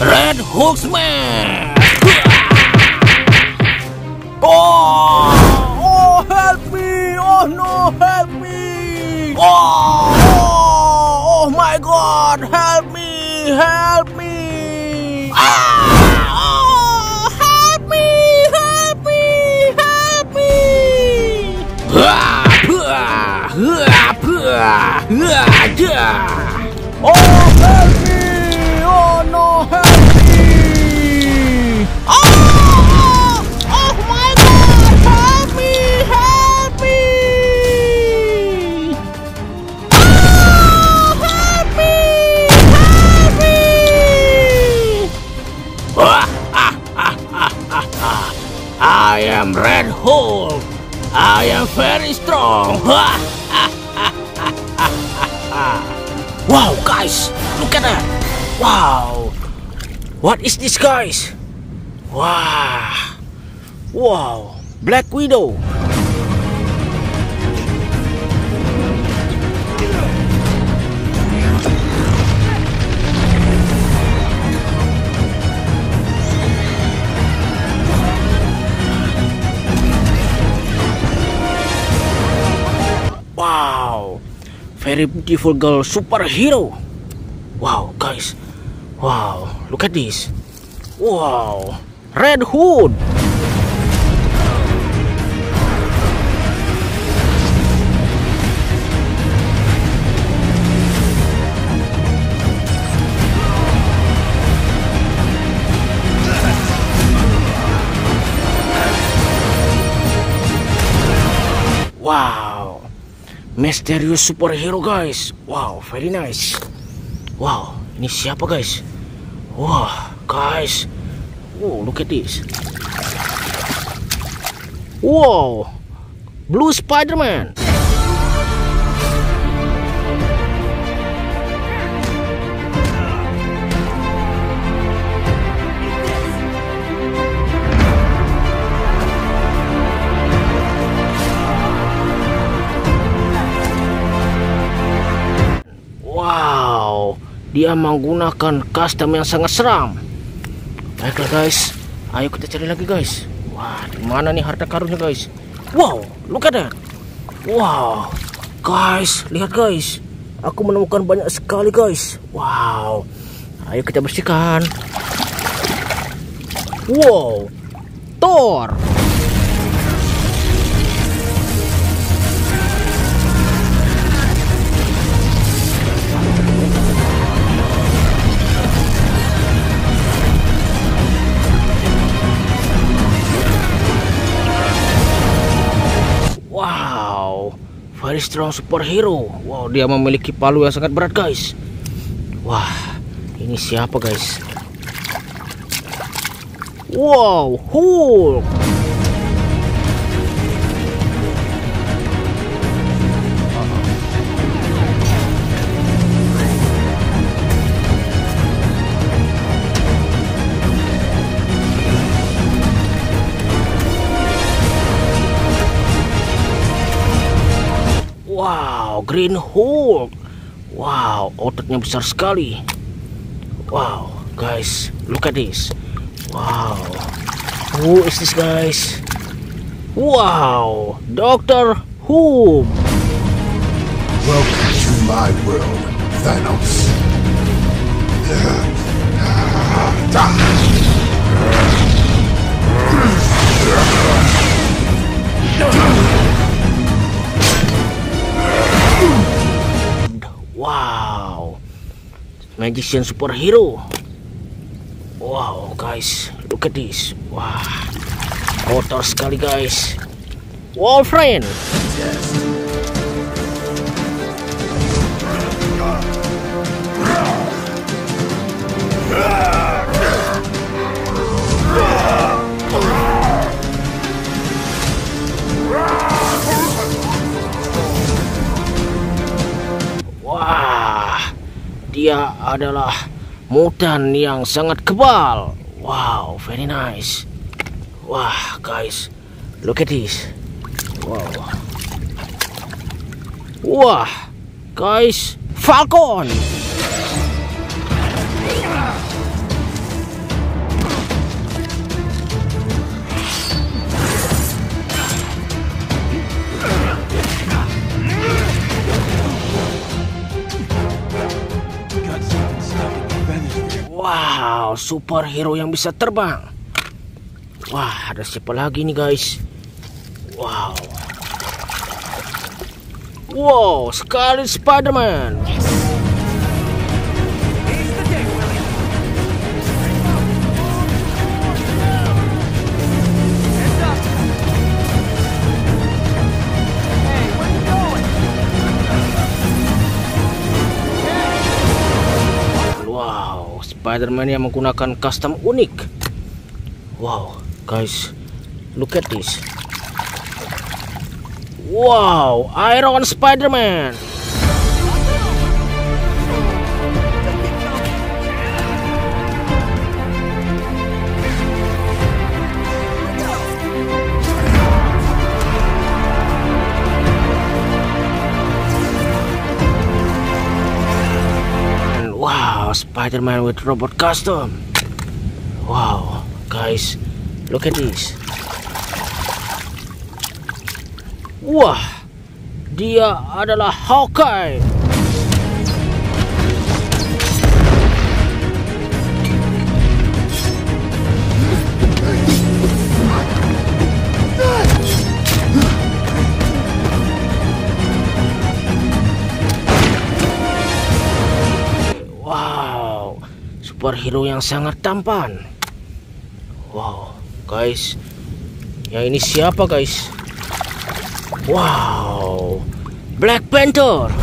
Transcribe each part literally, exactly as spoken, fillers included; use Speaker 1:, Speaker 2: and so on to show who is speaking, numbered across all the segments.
Speaker 1: Red Hulk smash. Oh, oh, help me! Oh no, help me! Oh, oh, oh my God, help me! Help me! Ah, oh, help me! Help me! Help me! Ah, ah, ah, ah, ah. Oh, help me! Oh no, help me! Oh! I am Red Hulk. I am very strong. Wow, guys, look at that. Wow, what is this, guys? Wow, wow, Black Widow. Wow, very beautiful girl superhero. Wow, guys. Wow, look at this. Wow, Red Hood. Wow, misterius superhero, guys. Wow, very nice. Wow, ini siapa, guys? Wah, guys. Wow, look at this. Wow, Blue Spider-Man. Wow, dia menggunakan custom yang sangat seram. Baiklah, guys, ayo kita cari lagi, guys. Wah, di mana nih harta karunnya, guys? Wow, look at that. Wow, guys, lihat, guys. Aku menemukan banyak sekali, guys. Wow, ayo kita bersihkan. Wow, Thor. Wow, very strong superhero. Wow, dia memiliki palu yang sangat berat, guys. Wah, ini siapa, guys? Wow, Hulk. Wow, Green Hulk. Wow, ototnya besar sekali. Wow, guys, look at this. Wow, who is this, guys? Wow, Doctor Who.
Speaker 2: Welcome to my world, Thanos.
Speaker 1: Wow, magician superhero. Wow, guys, look at this. Wah, kotor sekali, guys. Wolverine. Wah, dia adalah mutan yang sangat kebal. Wow, very nice. Wah, guys, look at this. Wow. Wah, guys, Falcon. Wow, superhero yang bisa terbang. Wah, ada siapa lagi nih guys? Wow. Wow, sekali Spider-Man. Wow, Spider-Man yang menggunakan custom unik. Wow, guys, look at this. Wow, Iron Spider-Man. And wow, Spider-Man with robot custom. Wow, guys, look at this. Wah, dia adalah Hawkeye. Wow, superhero yang sangat tampan. Wow, guys, yang ini siapa guys? Wow, Black Panther.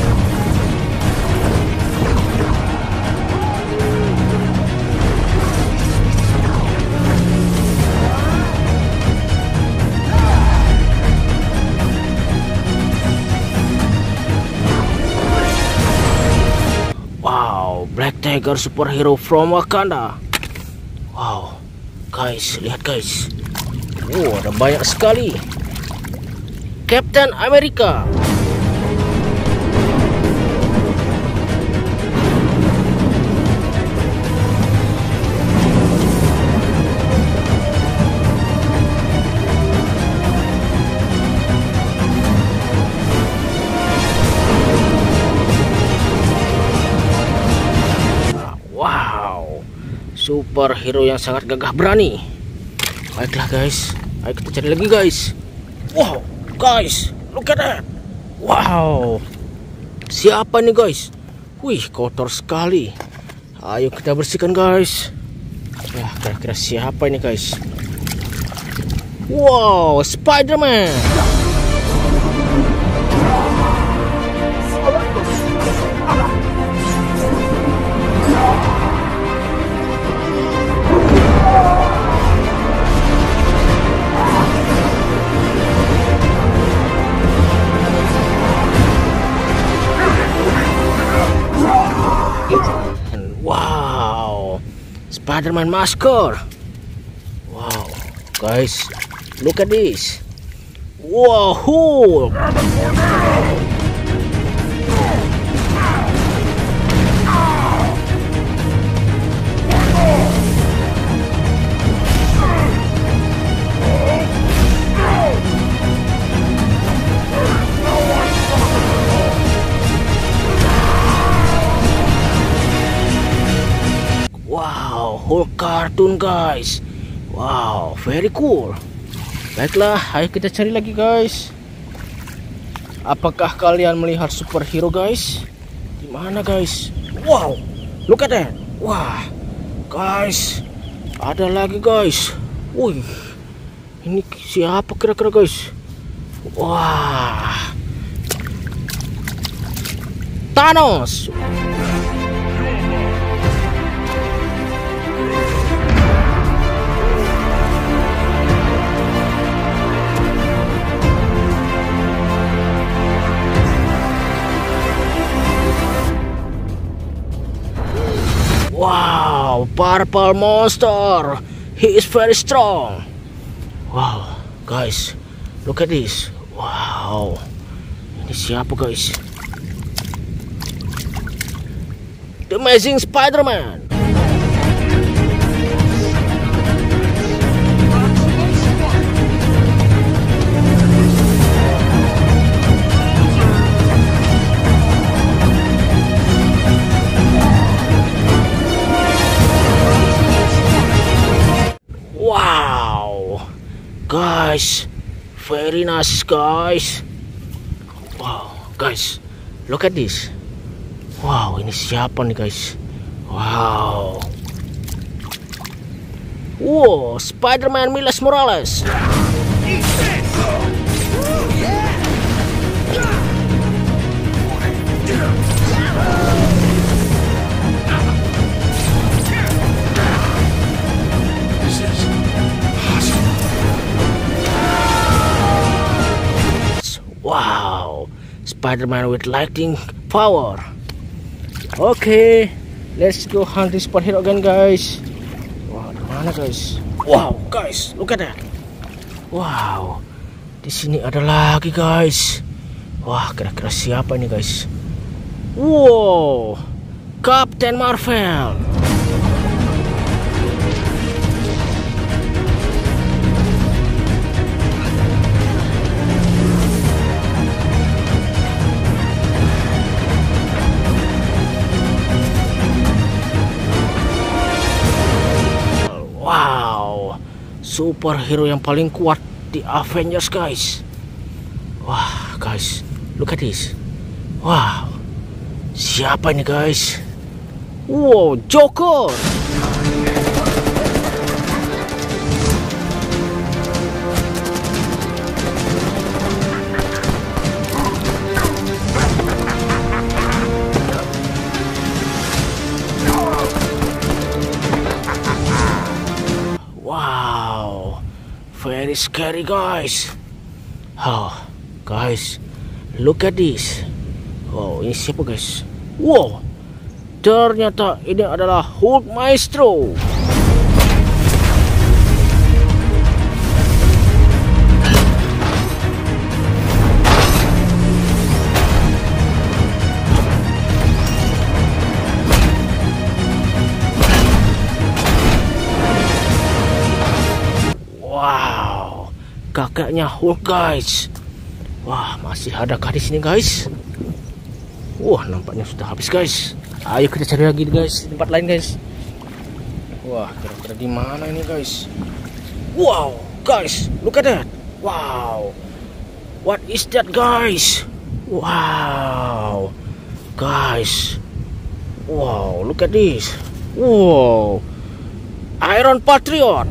Speaker 1: Wow, Black Tiger superhero from Wakanda. Wow, guys, lihat guys. Wow, ada banyak sekali. Captain America. Wow, superhero yang sangat gagah berani. Baiklah guys, ayo kita cari lagi guys. Wow, guys, look at that. Wow, siapa nih guys? Wih, kotor sekali. Ayo kita bersihkan guys. Ya, kira-kira siapa ini guys? Wow, Spider-Man. Wow, Spider-Man masker. Wow, guys, look at this. Wow, Hulk. Wow, Hulk kartun guys. Wow, very cool. Baiklah, ayo kita cari lagi guys. Apakah kalian melihat superhero guys? Di mana guys? Wow, look at that. Wah, guys, ada lagi guys. Wih, ini siapa kira-kira guys? Wah, Thanos. Wow, purple monster. He is very strong. Wow, guys, look at this. Wow, ini siapa guys? The Amazing Spider-Man. guys. Very nice guys. Wow guys, look at this. Wow, ini siapa nih guys? Wow. Wow, Spider-Man Miles Morales. Wow, Spider-Man with lightning power. Okay, let's go hunt this superhero again, guys. Wow, di mana guys? Wow, guys, look at that. Wow, di sini ada lagi guys. Wah, kira-kira siapa ini guys? Wow, Captain Marvel. Wow, superhero yang paling kuat di Avengers guys. Wah guys, look at this. Wow, siapa ini guys? Wow, Joker. Wow, very scary guys. Oh, guys, look at this. Wow, ini siapa guys? Wow, ternyata ini adalah Hulk Maestro. Wow, kakaknya Hulk guys. Wah, masih adakah di sini guys? Wah, nampaknya sudah habis guys. Ayo kita cari lagi guys, di tempat lain guys. Wah, kira-kira di mana ini guys? Wow, guys, look at that. Wow, what is that guys? Wow, guys. Wow, look at this. Wow, Iron Patriot.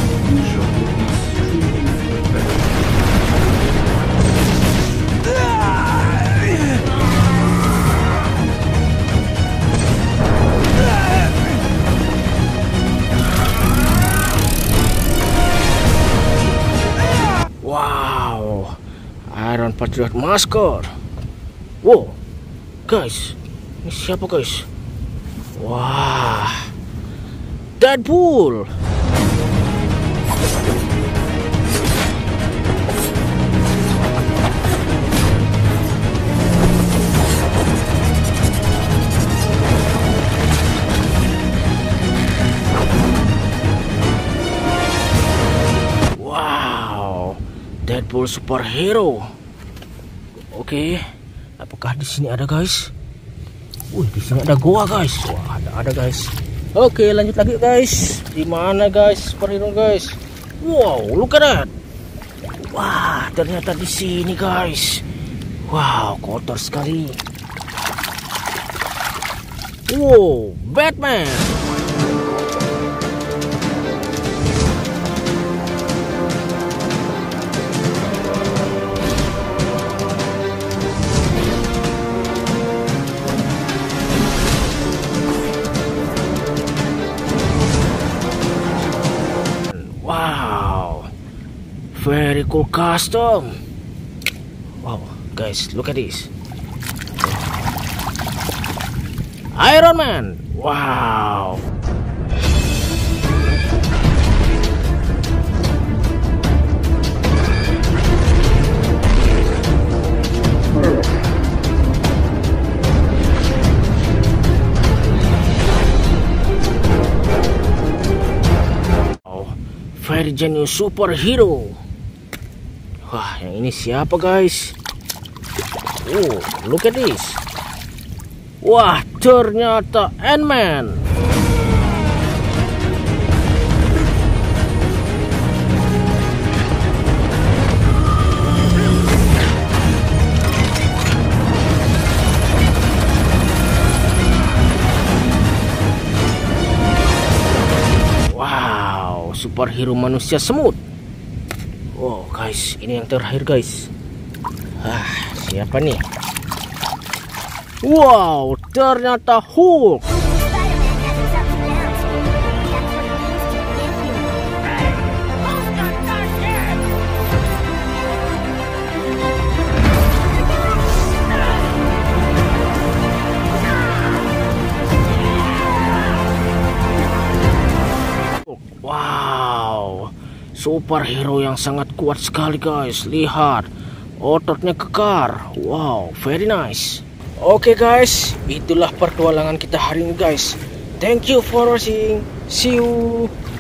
Speaker 1: Wow, Iron Patriot masker. Wow, guys, ini siapa guys? Wah, Deadpool. Deadpool superhero. Oke, apakah di sini ada guys? Wih, di sini ada goa guys. Wah, ada ada guys. Oke, lanjut lagi guys. Di mana guys superhero guys? Wow, look at that. Wah, ternyata di sini guys. Wow, kotor sekali. Wow, Batman. Wow, very cool custom. Wow, guys, look at this. Iron Man. Wow. Very genuine superhero. Wah, yang ini siapa guys? Oh, look at this. Wah, ternyata Ant-Man. superhero manusia semut. Wow guys, ini yang terakhir guys. Ah, siapa nih? Wow, ternyata Hulk. Wow, superhero yang sangat kuat sekali guys. Lihat, ototnya kekar. Wow, very nice. Oke guys, itulah pertualangan kita hari ini guys. Thank you for watching. See you.